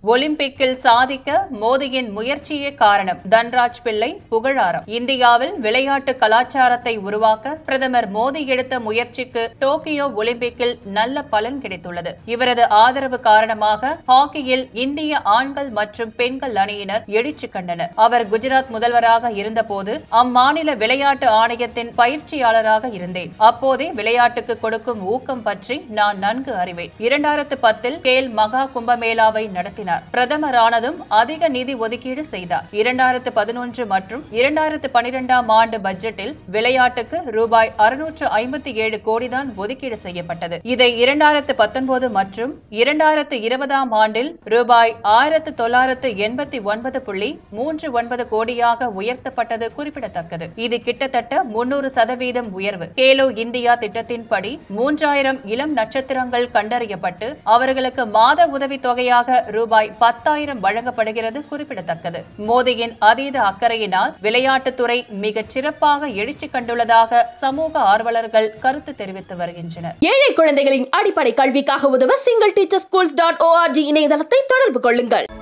ஒலிம்பிக்கில் சாதிக்க மோடியின் முயற்சியே காரணம். தன்ராஜ் பிள்ளை புகழாரம். இந்தியாவில் விளையாட்டு கலாச்சாரத்தை உருவாக்க பிரதமர் மோடி எடுத்த முயற்சிக்கு டோக்கியோ ஒலிம்பிக்கில் நல்ல பலன் கிடைத்துள்ளது. இவரது ஆதரவு காரணமாக ஹாக்கியில் இந்திய ஆண்கள் மற்றும் பெண்கள் அணியினர் எழுச்சி கண்டனர். அவர் குஜராத் முதல்வராக இருந்தபோது அம்மாநில விளையாட்டு ஆணையத்தின் பயிற்சியாளராக இருந்தேன். அப்போதே விளையாட்டுக்கு கொடுக்கும் ஊக்கம் பற்றி நான் நன்கு அறிவேன். 2010 கேல் மகா கும்பமேளாவை நடத்தினார். பிரதமரானதும் அதிக நிதி ஒதுக்கீடு செய்தார். 2011 மற்றும் 2012 ஆண்டு பட்ஜெட்டில் விளையாட்டுக்கு ரூபாய் 657 கோடிதான் ஒதுக்கீடு செய்யப்பட்டது. இதை 2019 மற்றும் 2020 ஆண்டில் ரூபாய் 1989.39 கோடியாக உயர்த்தப்பட்டது குறிப்பிடத்தக்கது. இது கிட்டத்தட்ட 300% உயர்வு. கேலோ இந்தியா திட்டத்தின்படி 3000 இளம் நட்சத்திரங்கள் கண்டறியப்பட்டு அவர்களுக்கு மாத உதவித் தொகையாக ரூபாய் 10,000 வழங்கப்படுகிறது குறிப்பிடத்தக்கது. மோடியின் அதீத அக்கறையினால் விளையாட்டுத்துறை மிகச் சிறப்பாக எழுச்சி கண்டுள்ளதாக சமூக ஆர்வலர்கள் கருத்து தெரிவித்து வருகின்றனர். ஏழை குழந்தைகளின் அடிப்படை கல்விக்காக உதவ single teacher schools.org இணையதளத்தை தொடர்பு கொள்ளுங்கள்.